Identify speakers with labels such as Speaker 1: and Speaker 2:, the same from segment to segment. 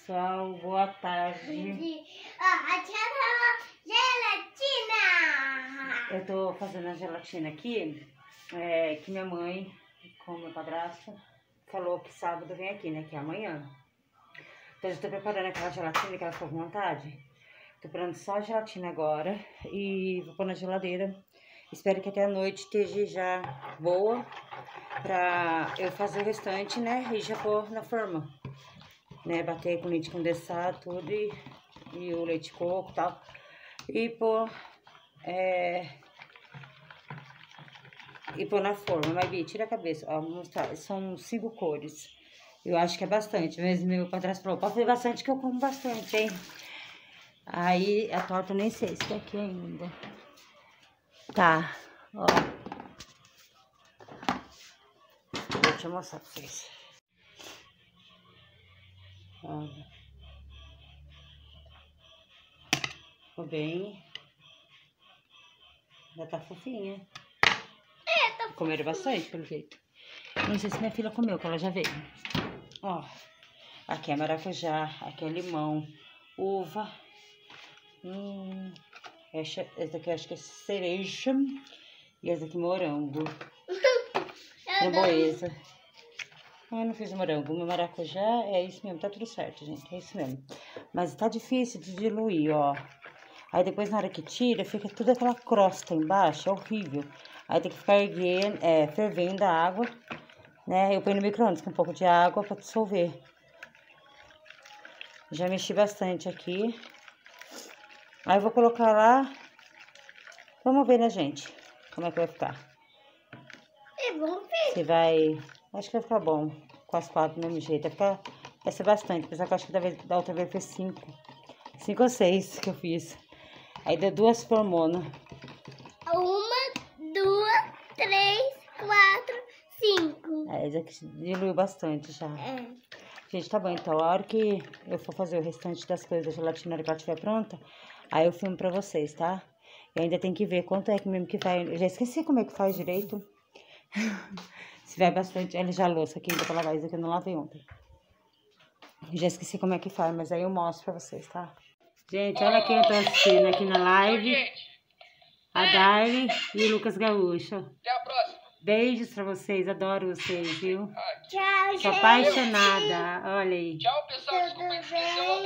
Speaker 1: pessoal, boa tarde.
Speaker 2: A tia gelatina.
Speaker 1: Eu tô fazendo a gelatina aqui, que minha mãe, com meu padrasto, falou que sábado vem aqui, né, que é amanhã. Então eu tô preparando aquela gelatina que ela ficou com vontade. Tô preparando só a gelatina agora e vou pôr na geladeira. Espero que até a noite esteja já boa pra eu fazer o restante, né, e já pôr na forma. Né, bater com leite condensado, tudo e o leite de coco e tal. E pôr na forma. Mas, Bia, tira a cabeça. Ó, vou mostrar. São 5 cores. Eu acho que é bastante. Mas meu padrasto falou, pode fazer bastante que eu como bastante, hein? Aí a torta eu nem sei se tá aqui ainda. Tá, ó. Deixa eu mostrar pra vocês. Olha. Ficou bem. Já tá fofinha.
Speaker 2: Tá
Speaker 1: Comeram bastante, pelo jeito. Não sei se minha filha comeu, que ela já veio. Ó, aqui é maracujá, aqui é limão, uva. Essa daqui eu acho que é cereja. E essa daqui morango. Framboesa. Eu não fiz morango, meu maracujá é isso mesmo, tá tudo certo, gente, é isso mesmo. Mas tá difícil de diluir, ó. Aí depois na hora que tira, fica tudo aquela crosta embaixo, é horrível. Aí tem que ficar fervendo a água, né? Eu ponho no micro-ondas com um pouco de água pra dissolver. Já mexi bastante aqui. Aí eu vou colocar lá. Vamos ver, né, gente? Como é que vai ficar.
Speaker 2: É bom ver.
Speaker 1: Se vai... Acho que vai ficar bom. Com as 4 do mesmo jeito. Vai ser bastante. Apesar que eu acho que da outra vez foi 5. 5 ou 6 que eu fiz. Aí deu 2 formonas.
Speaker 2: 1, 2, 3, 4, 5.
Speaker 1: Já que diluiu bastante já. Gente, tá bom. Então, a hora que eu for fazer o restante das coisas da gelatina, na hora que ela estiver pronta, aí eu filmo pra vocês, tá? E ainda tem que ver quanto é que mesmo que vai... Eu já esqueci como é que faz direito. Se vai bastante... Olha já a louça aqui, ainda pra lavar isso aqui, eu não lavei ontem. Já esqueci como é que faz, mas aí eu mostro pra vocês, tá? Gente, olha quem eu tô assistindo aqui na live. A Darley e o Lucas Gaúcho.
Speaker 3: Até a próxima.
Speaker 1: Beijos pra vocês, adoro vocês, viu?
Speaker 2: Tchau,
Speaker 1: Sou apaixonada, olha aí.
Speaker 3: Tchau, pessoal. Desculpa a inscrição.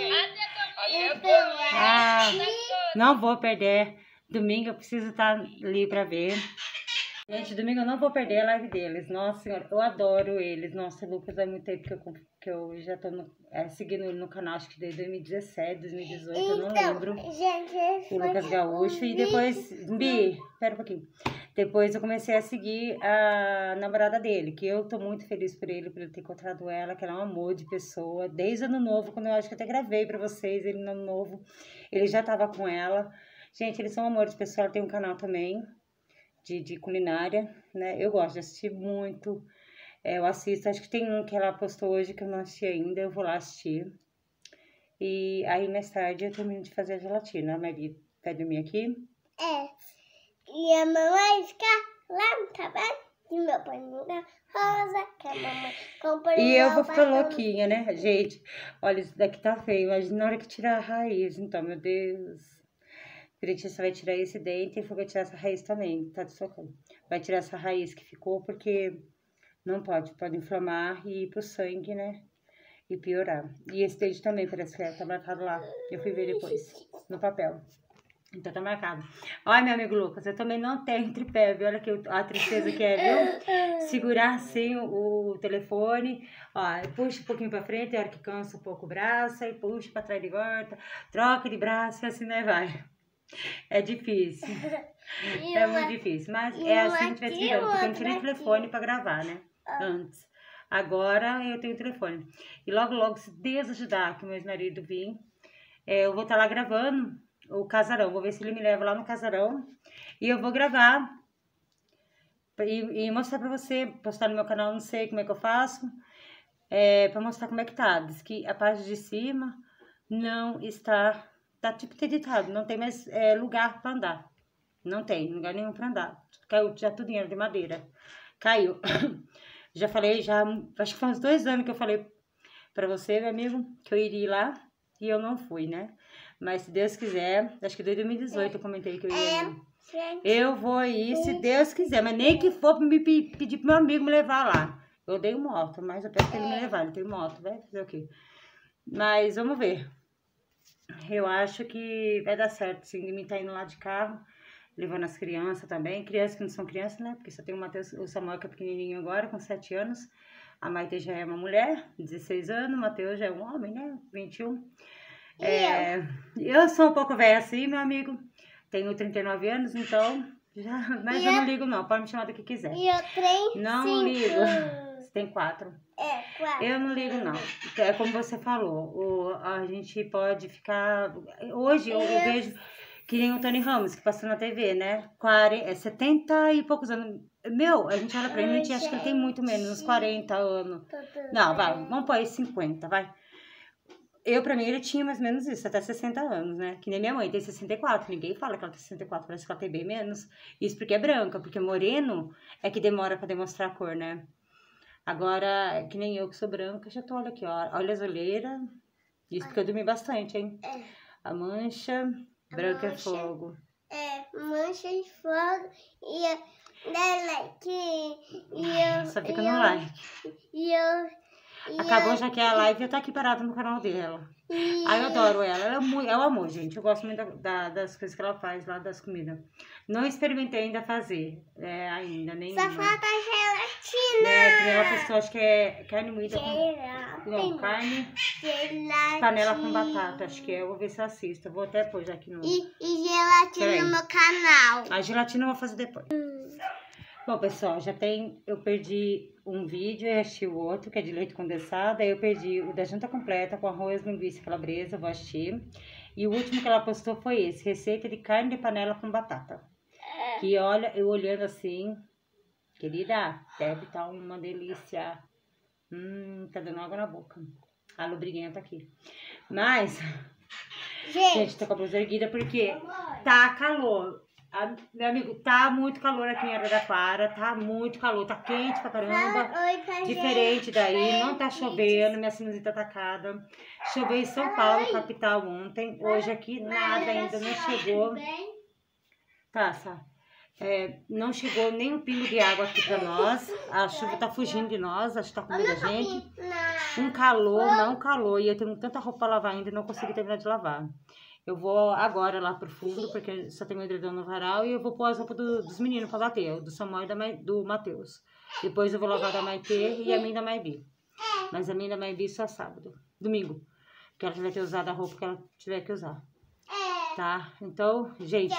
Speaker 1: Não vou perder. Domingo eu preciso estar ali pra ver. Gente, domingo eu não vou perder a live deles. Nossa senhora, eu adoro eles. Nossa, o Lucas há muito tempo que eu já tô seguindo ele no canal, acho que desde 2017, 2018, eu não lembro.
Speaker 2: Gente,
Speaker 1: O Lucas Gaúcho. E depois, Bi, pera um pouquinho. Depois eu comecei a seguir a namorada dele, que eu tô muito feliz por ele ter encontrado ela, que ela é um amor de pessoa. Desde ano novo, quando eu acho que até gravei pra vocês, ele no ano novo, ele já tava com ela. Gente, eles são um amor de pessoa, ela tem um canal também de culinária, né? Eu gosto de assistir muito. Eu assisto, acho que tem um que ela postou hoje que eu não assisti ainda, eu vou lá assistir. E aí mais tarde eu termino de fazer a gelatina. A Maria vai dormir aqui.
Speaker 2: E a mamãe fica lá no trabalho. E meu pai muda rosa, que a mamãe comprou.
Speaker 1: E eu vou ficar louquinha, né? Gente, olha, isso daqui tá feio. Mas na hora que tirar a raiz, então, meu Deus. Você vai tirar esse dente e vai tirar essa raiz também, tá socando. Vai tirar essa raiz que ficou, porque não pode inflamar e ir pro sangue, né? E piorar. E esse dente também parece que tá marcado lá. Eu fui ver depois, no papel. Então tá marcado. Olha, meu amigo Lucas, eu também não tenho tripé, viu? Olha que a tristeza que é, viu? Segurar assim o telefone, ó, puxa um pouquinho pra frente, a hora que cansa um pouco o braço, aí puxa pra trás de volta, troca de braço e assim, né, vai. É difícil. É muito difícil. Mas é assim que a gente vai se virando. Porque eu não tinha nem telefone pra gravar, né? Antes. Agora eu tenho telefone. E logo, logo, se Deus ajudar, que o meu ex-marido vir, eu vou estar lá gravando o casarão. Vou ver se ele me leva lá no casarão. E eu vou gravar. E mostrar pra você. Postar no meu canal, não sei como é que eu faço. Pra mostrar como é que tá. Diz que a parte de cima não está... Tá tipo editado, não tem mais lugar pra andar. Não tem lugar nenhum pra andar. Caiu já tudo de madeira. Caiu. Já falei, acho que faz uns 2 anos que eu falei pra você, meu amigo, que eu iria lá e eu não fui, né? Mas se Deus quiser, acho que desde 2018 eu comentei que eu ia.
Speaker 2: Gente,
Speaker 1: Eu vou ir, se Deus quiser, mas nem que for me pedir pro meu amigo me levar lá. Eu odeio moto, mas eu peço pra ele me levar, ele tem moto, vai fazer o quê? Mas vamos ver. Eu acho que vai dar certo, sim, de mim tá indo lá de carro, levando as crianças também. Crianças que não são crianças, né? Porque só tem o Matheus, o Samuel que é pequenininho agora, com 7 anos. A Maite já é uma mulher, 16 anos. O Matheus já é um homem, né? 21. Eu sou um pouco velha assim, meu amigo. Tenho 39 anos, então... Mas eu não ligo, não. Pode me chamar do que quiser.
Speaker 2: e eu tenho
Speaker 1: Não
Speaker 2: 5.
Speaker 1: ligo. Você tem 4.
Speaker 2: 4.
Speaker 1: Eu não ligo, não. É como você falou, a gente pode ficar... Hoje eu vejo que nem o Tony Ramos, que passou na TV, né? 70 e poucos anos. Meu, a gente olha pra ele, a gente acha que ele tem muito menos, uns 40 anos. Não, vai, vamos pôr aí 50, vai. Pra mim, ele tinha mais ou menos isso, até 60 anos, né? Que nem minha mãe tem 64, ninguém fala que ela tem 64, parece que ela tem bem menos. Isso porque é branca, porque moreno é que demora pra demonstrar a cor, né? Agora, que nem eu que sou branca, já tô, olha aqui, ó, olha as olheiras. Isso porque eu dormi bastante, hein? A mancha, branca é fogo.
Speaker 2: Mancha de fogo e
Speaker 1: Só fica no like. Acabou já que é a live, eu tô aqui parada no canal dela. Aí eu adoro ela, é o amor, gente. Eu gosto muito das coisas que ela faz lá, das comidas. Não experimentei ainda fazer, ainda, nem.
Speaker 2: Só falta gelatina.
Speaker 1: Que ela postou, acho que é carne moída com... Não, carne, panela com batata, acho que é. Eu vou ver se eu assisto. Eu vou até pôr já aqui no...
Speaker 2: E gelatina no meu canal.
Speaker 1: A gelatina eu vou fazer depois. Bom, pessoal, eu perdi um vídeo e assisti o outro, que é de leite condensado. Aí eu perdi o da janta completa com arroz, linguiça e calabresa, eu vou assistir. E o último que ela postou foi esse, receita de carne de panela com batata. Que olha, eu olhando assim, querida, deve estar uma delícia. Tá dando água na boca. A lubriguenta aqui. Mas, gente, tô com a blusa erguida porque tá calor. Meu amigo, tá muito calor aqui em Araraquara, tá muito calor, tá quente pra caramba, diferente daí, não tá chovendo, minha sinusite tá atacada. Choveu em São Paulo, capital, ontem, hoje aqui nada ainda, não chegou. Não chegou nem um pingo de água aqui pra nós, a chuva tá fugindo de nós, acho que tá com medo da gente. Um calor, e eu tenho tanta roupa pra lavar ainda e não consegui terminar de lavar. Eu vou agora lá pro fundo, porque só tem um edredom no varal, e eu vou pôr as roupas dos meninos pra bater, do Samuel e do Matheus. Depois eu vou lavar da Maite e a minha da Maibi. Mas a minha da Maibi só sábado, domingo, que ela vai ter usado a roupa que ela tiver que usar. Tá? Então, gente,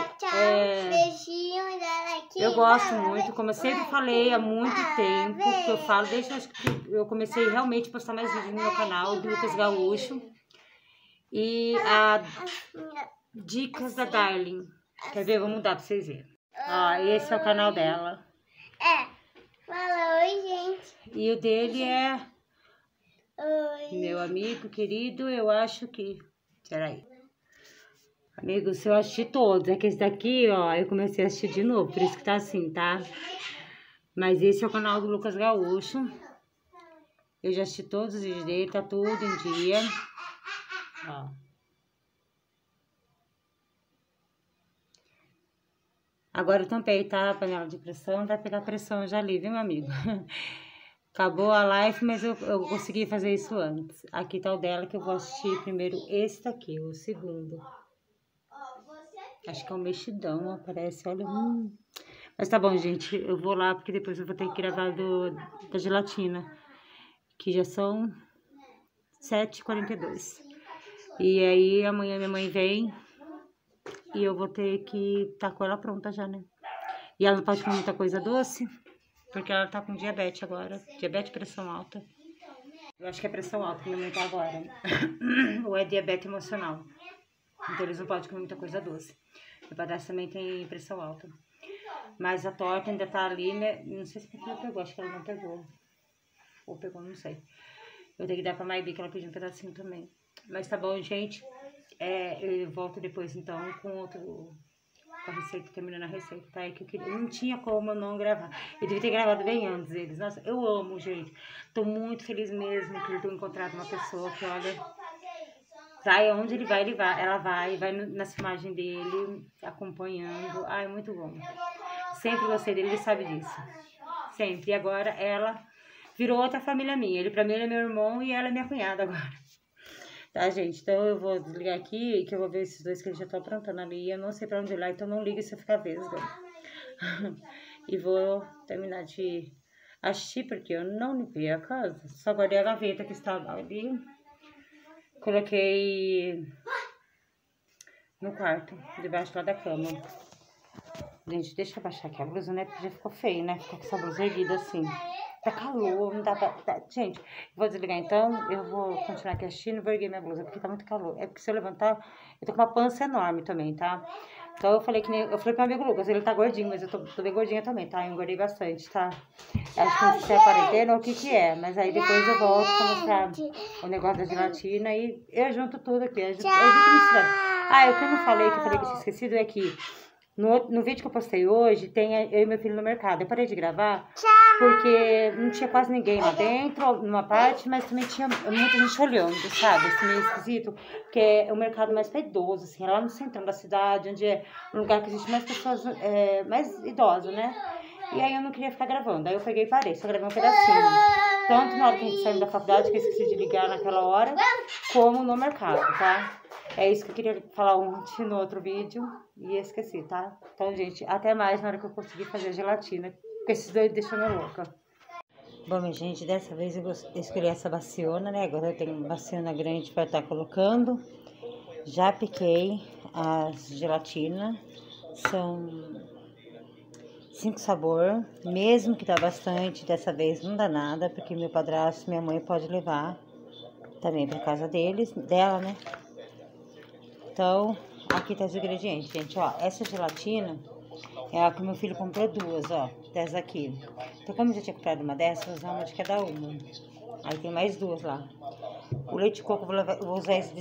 Speaker 1: eu gosto muito, como eu sempre falei há muito tempo, que eu falo, desde que eu comecei realmente a postar mais vídeos no meu canal, do Lucas Gaúcho. E a Dicas da Darling. Quer ver? Vou mudar pra vocês verem. Ó, esse é o canal dela.
Speaker 2: Fala oi, gente.
Speaker 1: E o dele é...
Speaker 2: Oi.
Speaker 1: Meu amigo querido, eu acho que... Peraí. Amigos, eu assisti todos. É que esse daqui, ó, eu comecei a assistir de novo. Por isso que tá assim, tá? Mas esse é o canal do Lucas Gaúcho. Eu já assisti todos os vídeos dele, tá tudo em dia. Ó. Agora eu tampei, tá? A panela de pressão, vai pegar pressão já ali, viu, meu amigo? Acabou a live, mas eu consegui fazer isso antes. Aqui tá o dela, que eu vou assistir primeiro esse daqui, o segundo. Acho que é um mexidão, ó, parece, olha. Mas tá bom, gente, eu vou lá, porque depois eu vou ter que gravar da gelatina, que já são 7h42. E aí amanhã minha mãe vem e eu vou ter que estar com ela pronta já, né? E ela não pode comer muita coisa doce, porque ela tá com diabetes agora. Diabetes e pressão alta. Eu acho que é pressão alta que minha mãe tá agora. Ou é diabetes emocional. Então eles não podem comer muita coisa doce. Meu padrasto também tem pressão alta. Mas a torta ainda tá ali, né? Não sei se ela pegou, acho que ela não pegou. Ou pegou, não sei. Eu tenho que dar pra Maibi, que ela pediu um pedacinho também. Mas tá bom, gente. Eu volto depois, então, com com a receita, terminando a receita, tá? É que eu não tinha como eu não gravar. Eu devia ter gravado bem antes eles. Nossa, eu amo, gente. Tô muito feliz mesmo por ter encontrado uma pessoa que, olha, vai onde ele vai, ela vai nas filmagens dele, acompanhando. Ai, muito bom. Sempre gostei dele, ele sabe disso. Sempre. E agora ela virou outra família minha. Ele, pra mim, ele é meu irmão e ela é minha cunhada agora. Tá, gente? Então eu vou desligar aqui, que eu vou ver esses dois que eles já estão aprontando ali. Eu não sei pra onde ir lá, então não liga se eu ficar vesga. E vou terminar de assistir, porque eu não limpei a casa. Só guardei a gaveta que estava ali. Coloquei no quarto, debaixo lá da cama. Gente, deixa eu baixar aqui a blusa, né? Porque já ficou feio, né? Ficar com essa blusa erguida assim. Tá calor, não dá pra... Gente, vou desligar então. Eu vou continuar aqui assistindo e vou erguer minha blusa, porque tá muito calor. É porque se eu levantar, eu tô com uma pança enorme também, tá? Então eu falei eu falei pro meu amigo Lucas, ele tá gordinho, mas eu tô bem gordinha também, tá? Eu engordei bastante, tá? Acho que não sei se é a quarentena ou o que é, mas aí depois eu volto pra mostrar o negócio da gelatina e eu junto tudo aqui, eu junto misturando. Ah, o que eu não falei, que eu falei que eu tinha esquecido, é que no vídeo que eu postei hoje, tem eu e meu filho no mercado. Eu parei de gravar porque não tinha quase ninguém lá dentro, numa parte, mas também tinha muita gente olhando, sabe? Assim, meio esquisito, porque é o mercado mais pra idoso, assim, é lá no centro da cidade, onde é um lugar que existe mais pessoas, mais idosas, né? E aí eu não queria ficar gravando, aí eu peguei e parei, só gravei um pedacinho. Tanto na hora que a gente saiu da faculdade, que eu esqueci de ligar naquela hora, como no mercado, tá? É isso que eu queria falar ontem no outro vídeo e esqueci, tá? Então, gente, até mais na hora que eu conseguir fazer a gelatina, porque esses dois deixam eu louca. Bom, minha gente, dessa vez eu escolhi essa baciona, né? Agora eu tenho uma baciona grande para estar colocando. Já piquei as gelatinas, são 5 sabores, mesmo que dá bastante, dessa vez não dá nada, porque meu padrasto e minha mãe pode levar também para casa dela, né? Então, aqui tá os ingredientes, gente, ó. Essa gelatina é a que meu filho comprou duas, ó, dessa aqui. Então, como eu já tinha comprado uma dessas, vou usar uma de cada uma. Aí tem mais duas lá. O leite de coco, eu vou usar esse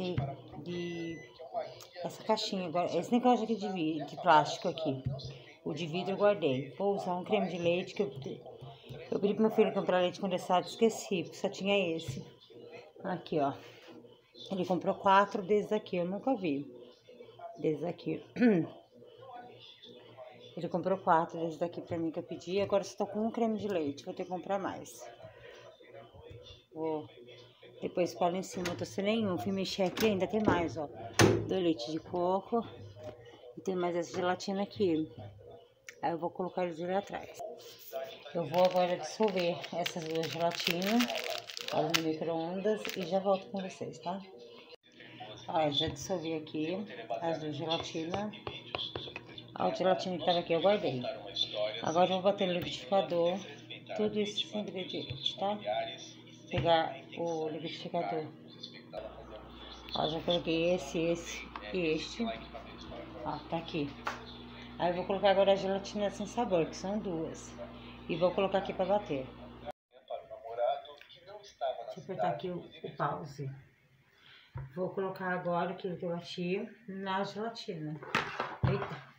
Speaker 1: essa caixinha agora. Esse negócio aqui de plástico aqui. O de vidro eu guardei. Vou usar um creme de leite que eu pedi pro meu filho comprar leite condensado, esqueci, porque só tinha esse. Aqui, ó. Ele comprou 4 desses aqui, eu nunca vi. Desses aqui. Ele comprou 4 desses daqui pra mim que eu pedi. Agora estou com um creme de leite, vou ter que comprar mais. Vou depois cola em cima, eu tô sem nenhum. Fui mexer aqui, ainda tem mais, ó. Do leite de coco. E tem mais essa gelatina aqui. Aí eu vou colocar eles ali atrás. Eu vou agora dissolver essas duas gelatinas. Olha no micro-ondas e já volto com vocês, tá? Olha, já dissolvi aqui as duas gelatinas. A gelatina que tava aqui eu guardei. Agora eu vou bater no liquidificador. Tudo isso sem ingrediente, tá? Pegar o liquidificador. Ó, já coloquei esse e este. Ó, tá aqui. Aí eu vou colocar agora a gelatina sem sabor, que são duas. E vou colocar aqui pra bater. Deixa eu apertar aqui o pause. Vou colocar agora aquilo que eu bati na gelatina. Eita.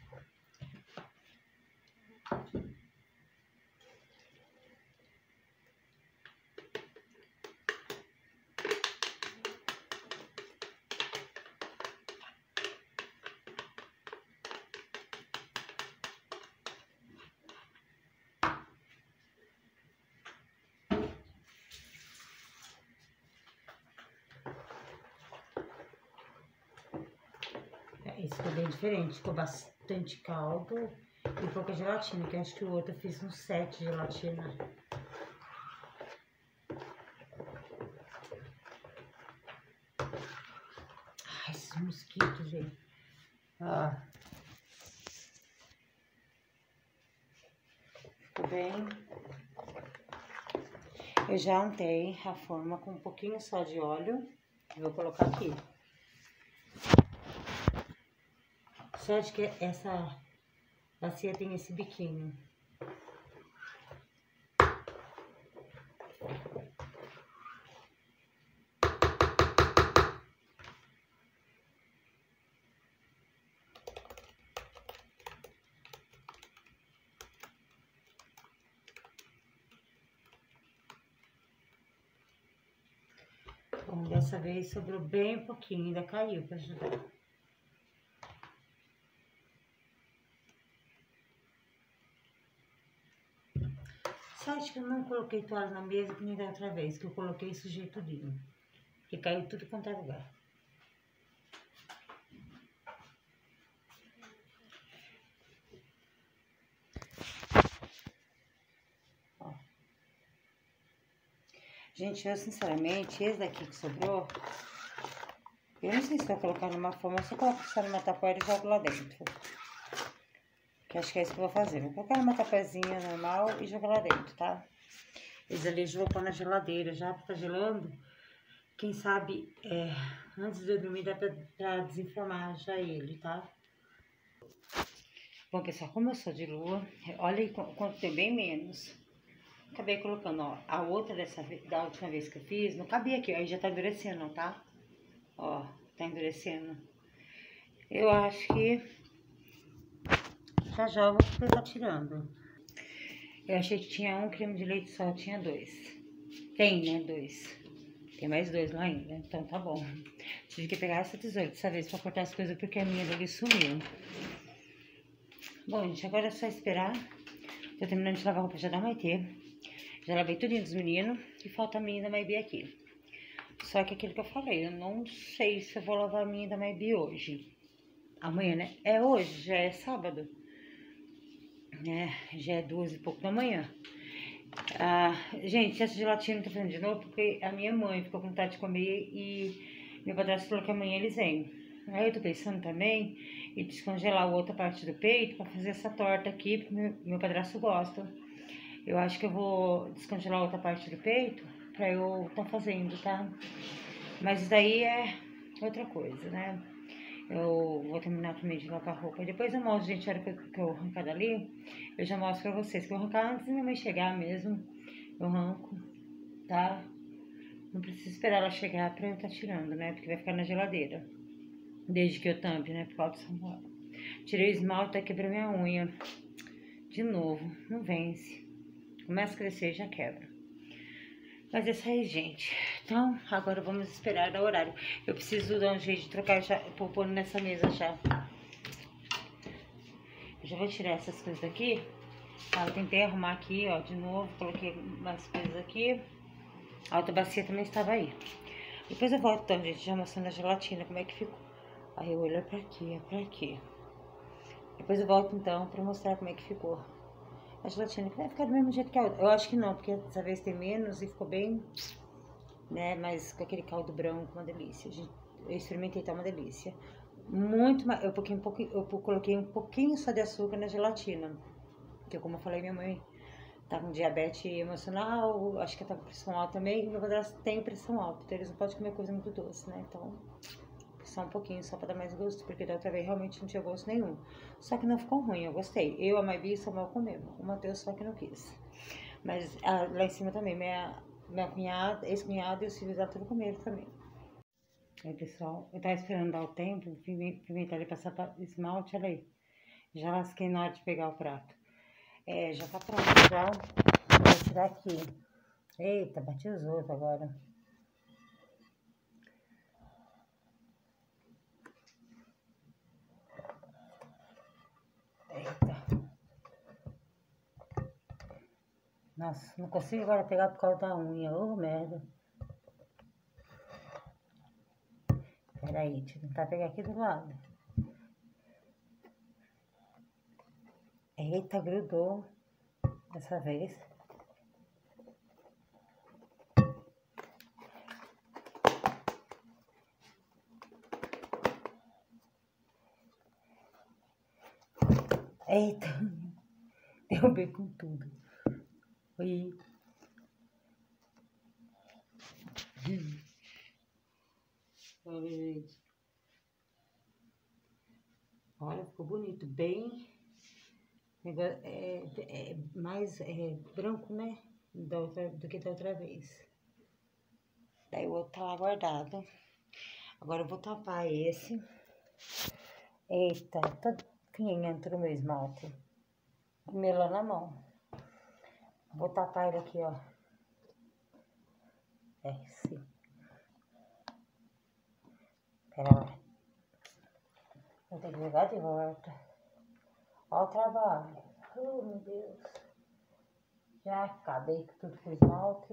Speaker 1: Esse ficou bem diferente, ficou bastante caldo e pouca gelatina, que eu acho que o outro eu fiz uns 7 gelatina. Ai, esses mosquitos, gente. Ó. Ficou bem. Eu já untei a forma com um pouquinho só de óleo. Vou colocar aqui. Sorte que essa bacia tem esse biquinho. Dessa vez sobrou bem pouquinho, ainda caiu pra ajudar. Sorte que eu não coloquei toalha na mesa que nem da outra vez, que eu coloquei e sujei tudinho. Porque caiu tudo quanto é lugar. Ó. Gente, eu sinceramente, esse daqui que sobrou, eu não sei se vou colocar numa forma, eu só coloco só numa tapoeira e jogo lá dentro. Que acho que é isso que eu vou fazer. Vou colocar numa tapezinha normal e jogar lá dentro, tá? Esse ali eu vou pôr na geladeira já, pra tá gelando. Quem sabe, antes de eu dormir dá pra desinflamar já ele, tá? Bom, pessoal, como eu sou de lua, olha aí quanto tem bem menos. Acabei colocando, ó, a outra da última vez que eu fiz, não cabia aqui, ó, aí já tá endurecendo, tá? Ó, tá endurecendo. Eu acho que já eu vou estar tirando. Eu achei que tinha um creme de leite só, tinha 2. Tem, né, 2. Tem mais 2 lá ainda, então tá bom. Tive que pegar essa tesoura dessa vez pra cortar as coisas porque a minha dele sumiu. Bom, gente, agora é só esperar. Tô terminando de lavar a roupa já da Maitê. Já lavei tudinho dos meninos e falta a minha da Maybe aqui. Só que aquilo que eu falei, eu não sei se eu vou lavar a minha da Maybe hoje. Amanhã, né? É hoje, já é sábado. Já é 2 e pouco da manhã. Gente, essa gelatina tá fazendo de novo porque a minha mãe ficou com vontade de comer e meu padrasto falou que amanhã eles vêm. Aí eu tô pensando também em descongelar a outra parte do peito pra fazer essa torta aqui, porque meu padrasto gosta. Eu acho que eu vou descongelar a outra parte do peito pra eu tá fazendo, tá? Mas isso daí é outra coisa, né? Eu vou terminar também de lavar a roupa. E depois eu mostro, gente, a hora que eu arrancar dali, eu já mostro pra vocês. Que eu vou arrancar antes da minha mãe chegar mesmo. Eu arranco, tá? Não preciso esperar ela chegar pra eu estar tirando, né? Porque vai ficar na geladeira. Desde que eu tampe, né? Por causa do Samuel. Tirei o esmalte, tá quebrando minha unha. De novo, não vence. Começa a crescer e já quebra. Mas é isso aí, gente. Então, agora vamos esperar dar o horário. Eu preciso dar um jeito de trocar já, pôr nessa mesa já. Eu já vou tirar essas coisas daqui. Tá, eu tentei arrumar aqui, ó, de novo. Coloquei mais coisas aqui. A outra bacia também estava aí. Depois eu volto, então, gente, já mostrando a gelatina, como é que ficou. Aí eu olho pra aqui, é pra aqui. Depois eu volto, então, pra mostrar como é que ficou. A gelatina que vai ficar do mesmo jeito que a outra. Eu acho que não, porque dessa vez tem menos e ficou bem, né? Mas com aquele caldo branco, uma delícia. Eu experimentei, tá uma delícia. Muito mais. Eu coloquei um pouquinho só de açúcar na gelatina. Porque, como eu falei, minha mãe tá com diabetes emocional, acho que tá com pressão alta também. E meu padrasto tem pressão alta, então eles não podem comer coisa muito doce, né? Então, só um pouquinho, só pra dar mais gosto, porque da outra vez realmente não tinha gosto nenhum. Só que não ficou ruim, eu gostei. Eu, a Maybi e o Samuel comemos. O Matheus só que não quis. Mas lá em cima também, minha cunhada, ex-cunhada e os filhos dela tudo comeram também. Aí, pessoal, eu tava esperando dar o tempo, pimentar ele passar esmalte, olha aí. Já lasquei na hora de pegar o prato. Já tá pronto, já. Vou tirar aqui. Eita, bati os outros agora. Eita. Nossa, não consigo agora pegar por causa da unha. Ô, merda. Peraí, deixa eu tentar pegar aqui do lado. Eita, grudou. Dessa vez. Eita. Derrubei com tudo. Oi. Olha, gente. Olha, ficou bonito. Bem... mais branco, né? Do que da outra vez. Daí o outro tá lá guardado. Agora eu vou tapar esse. Eita, tá pinhento no meu esmalte. Melão na mão. Vou tapar ele aqui, ó. Sim. Pera lá. Vou ter que jogar de volta. Olha o trabalho. Oh, meu Deus. Já acabei com tudo com esmalte.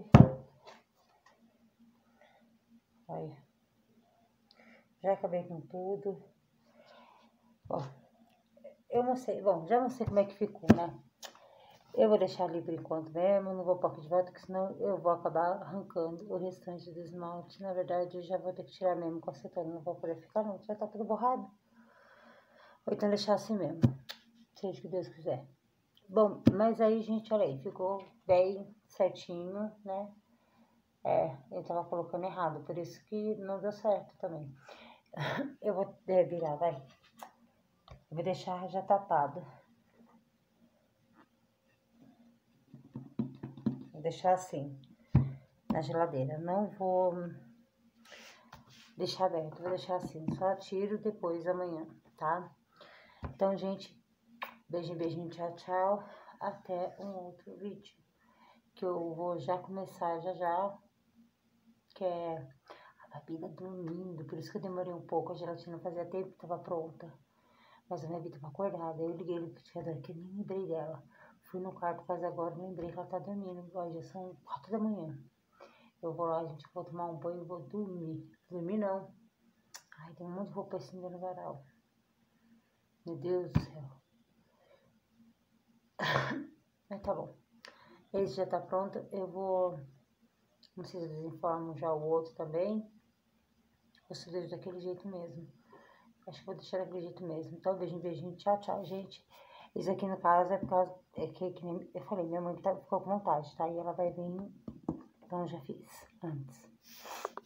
Speaker 1: Olha. Já acabei com tudo. Ó. Eu não sei. Bom, já não sei como é que ficou, né? Eu vou deixar ali por enquanto mesmo. Não vou pôr aqui de volta, porque senão eu vou acabar arrancando o restante do esmalte. Na verdade, eu já vou ter que tirar mesmo com acetona. Não vou poder ficar, não. Já tá tudo borrado. Ou então deixar assim mesmo. Seja o que Deus quiser. Bom, mas aí, gente, olha aí, ficou bem certinho, né? Eu tava colocando errado, por isso que não deu certo também. Eu vou virar, vai. Eu vou deixar já tapado. Vou deixar assim, na geladeira. Não vou deixar aberto, vou deixar assim. Só tiro depois, amanhã, tá? Então, gente, beijinho, beijinho, tchau, tchau. Até um outro vídeo. Que eu vou já começar já. Que é a Babi dormindo. Por isso que eu demorei um pouco. A gelatina fazia tempo que tava pronta. Mas a minha Babi tava acordada. Eu liguei no liquidificador que eu nem lembrei dela. Fui no quarto quase agora, lembrei que ela tá dormindo. Hoje já são 4 da manhã. Eu vou lá, gente, vou tomar um banho e vou dormir. Dormir não. Ai, tem um monte de roupa assim no varal. Meu Deus do céu. Mas tá bom. Esse já tá pronto. Eu vou... Não sei se eu desinformo já o outro também. Vou fazer daquele jeito mesmo. Acho que vou deixar daquele jeito mesmo. Então, beijinho, beijinho. Tchau, tchau, gente. Isso aqui, no caso, é por causa... que nem eu falei, minha mãe ficou com vontade, tá? E ela vai vir... Então, eu já fiz antes.